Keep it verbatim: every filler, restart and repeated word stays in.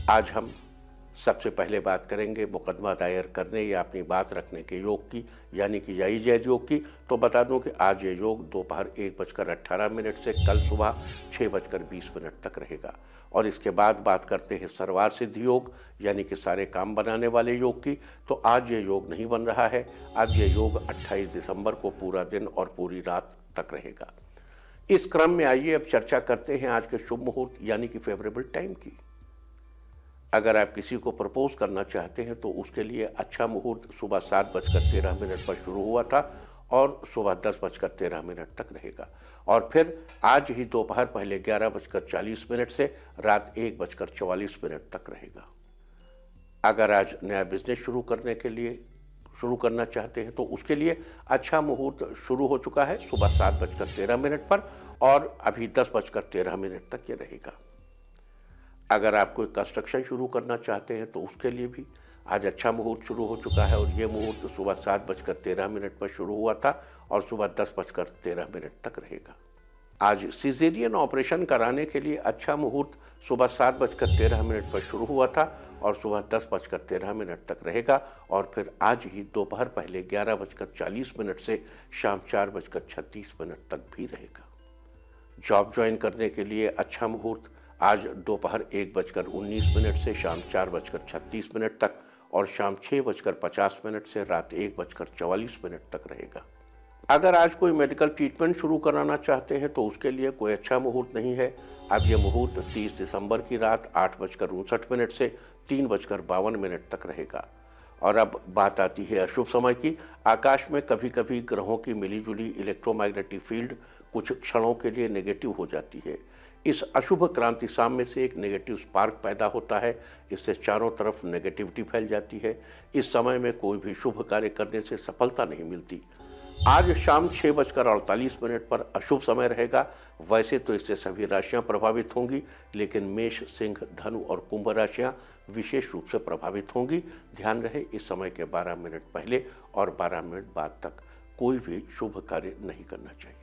आज हम सबसे पहले बात करेंगे मुकदमा दायर करने या अपनी बात रखने के योग की, यानी कि जायज़ जायज़ योग की। तो बता दूं कि आज ये योग दोपहर एक बजकर अट्ठारह मिनट से कल सुबह छः बजकर बीस मिनट तक रहेगा। और इसके बाद बात करते हैं सर्वार सिद्ध योग, यानी कि सारे काम बनाने वाले योग की। तो आज ये योग नहीं बन रहा है। आज ये योग अट्ठाईस दिसंबर को पूरा दिन और पूरी रात तक रहेगा। इस क्रम में आइए अब चर्चा करते हैं आज के शुभ मुहूर्त यानी कि फेवरेबल टाइम की। अगर आप किसी को प्रपोज करना चाहते हैं तो उसके लिए अच्छा मुहूर्त सुबह सात बजकर तेरह मिनट पर शुरू हुआ था और सुबह दस बजकर तेरह मिनट तक रहेगा। और फिर आज ही दोपहर पहले ग्यारह बजकर चालीस मिनट से रात एक बजकर चवालीस मिनट तक रहेगा। अगर आज नया बिजनेस शुरू करने के लिए शुरू करना चाहते हैं तो उसके लिए अच्छा मुहूर्त शुरू हो चुका है सुबह सात बजकर तेरह मिनट पर और अभी दस बजकर तेरह मिनट तक ये रहेगा। अगर आप कोई कंस्ट्रक्शन शुरू करना चाहते हैं तो उसके लिए भी आज अच्छा मुहूर्त शुरू हो चुका है और ये मुहूर्त सुबह सात बजकर तेरह मिनट पर शुरू हुआ था और सुबह दस बजकर तेरह मिनट तक रहेगा। आज सिजेरियन ऑपरेशन कराने के लिए अच्छा मुहूर्त सुबह सात बजकर तेरह मिनट पर शुरू हुआ था और सुबह दस बजकर तेरह मिनट तक रहेगा। और फिर आज ही दोपहर पहले ग्यारह बजकर चालीस मिनट से शाम चार बजकर छत्तीस मिनट तक भी रहेगा। जॉब ज्वाइन करने के लिए अच्छा मुहूर्त आज दोपहर एक बजकर उन्नीस मिनट से शाम चार बजकर छत्तीस मिनट तक और शाम छः बजकर पचास मिनट से रात एक बजकर चवालीस मिनट तक रहेगा। अगर आज कोई मेडिकल ट्रीटमेंट शुरू कराना चाहते हैं तो उसके लिए कोई अच्छा मुहूर्त नहीं है। अब यह मुहूर्त तीस दिसंबर की रात आठ बजकर उनसठ मिनट से तीन बजकर बावन मिनट तक रहेगा। और अब बात आती है अशुभ समय की। आकाश में कभी कभी ग्रहों की मिलीजुली इलेक्ट्रोमैग्नेटिक फील्ड कुछ क्षणों के लिए नेगेटिव हो जाती है। इस अशुभ क्रांति साम्य से एक नेगेटिव स्पार्क पैदा होता है। इससे चारों तरफ नेगेटिविटी फैल जाती है। इस समय में कोई भी शुभ कार्य करने से सफलता नहीं मिलती। आज शाम छः बजकर अड़तालीस मिनट पर अशुभ समय रहेगा। वैसे तो इससे सभी राशियां प्रभावित होंगी, लेकिन मेष, सिंह, धनु और कुंभ राशियां विशेष रूप से प्रभावित होंगी। ध्यान रहे इस समय के बारह मिनट पहले और बारह मिनट बाद तक कोई भी शुभ कार्य नहीं करना चाहिए।